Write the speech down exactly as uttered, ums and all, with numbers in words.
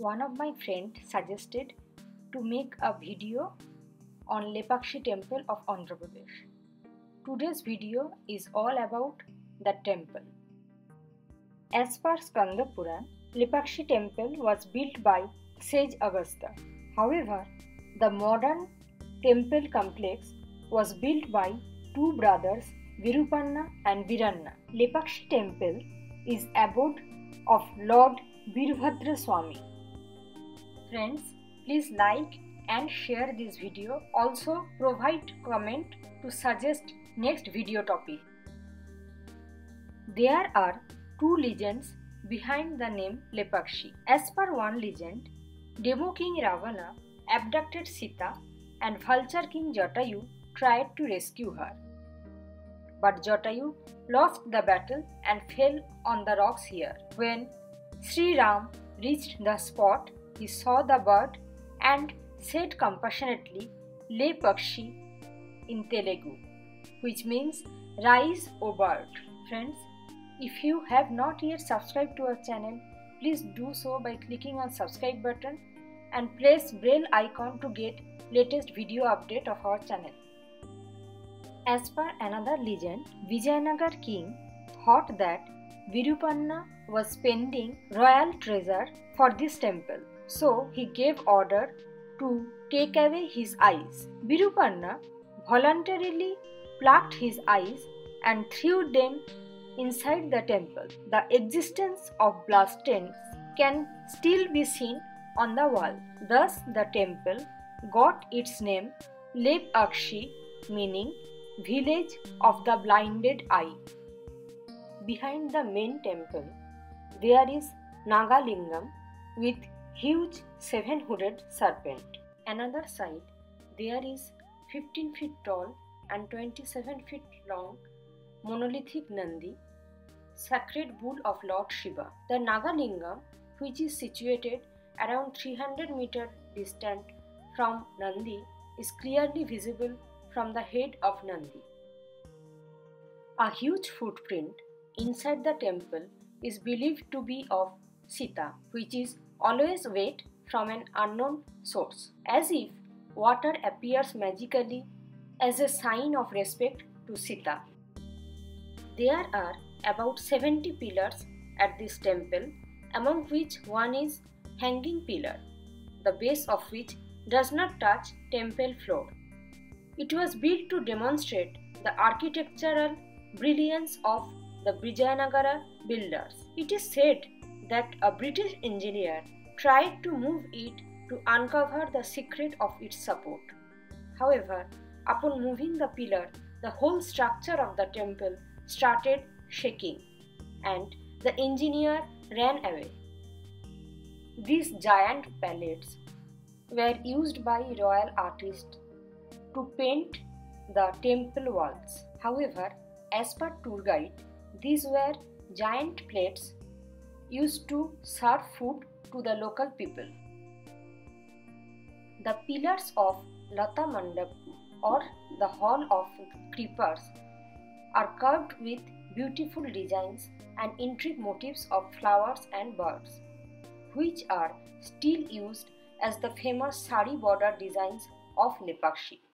one of my friends suggested to make a video on Lepakshi Temple of Andhra Pradesh. Today's video is all about the temple. As per Skandapurana, Lepakshi Temple was built by Sage Agastya. However, the modern temple complex was built by two brothers, Virupanna and Veeranna. Lepakshi Temple is abode of Lord Veerabhadra Swami. Friends, please like and share this video. Also provide comment to suggest next video topic. There are two legends behind the name Lepakshi. As per one legend, Demo King Ravana abducted Sita and Vulture King Jatayu tried to rescue her. But Jatayu lost the battle and fell on the rocks here. When Sri Rama reached the spot, he saw the bird and said compassionately, Lepakshi in Telugu, which means rise, O bird. Friends, if you have not yet subscribed to our channel, please do so by clicking on subscribe button and press bell icon to get latest video update of our channel. As per another legend, Vijayanagara king thought that Virupanna was spending royal treasure for this temple, so he gave order to take away his eyes. Virupanna voluntarily plucked his eyes and threw them inside the temple. The existence of bloodstains can still be seen on the wall. Thus, the temple got its name Lape-akshi, meaning village of the blinded eye. Behind the main temple, there is nagalingam with huge seven-hooded serpent. Another side, there is fifteen feet tall and twenty-seven feet long monolithic Nandi, sacred bull of Lord Shiva. The nagalingam, which is situated around three hundred meters distant from Nandi, is clearly visible from the head of Nandi. A huge footprint inside the temple is believed to be of Sita, which is always wet from an unknown source, as if water appears magically as a sign of respect to Sita. There are about seventy pillars at this temple, among which one is hanging pillar, the base of which does not touch temple floor. It was built to demonstrate the architectural brilliance of the Vijayanagara builders. It is said that a British engineer tried to move it to uncover the secret of its support. However, upon moving the pillar, the whole structure of the temple started shaking and the engineer ran away. These giant pallets were used by royal artists to paint the temple walls. However, as per tour guide, these were giant plates used to serve food to the local people. The pillars of Lata Mandap or the Hall of Creepers are carved with beautiful designs and intricate motifs of flowers and birds, which are still used as the famous sari border designs of Lepakshi.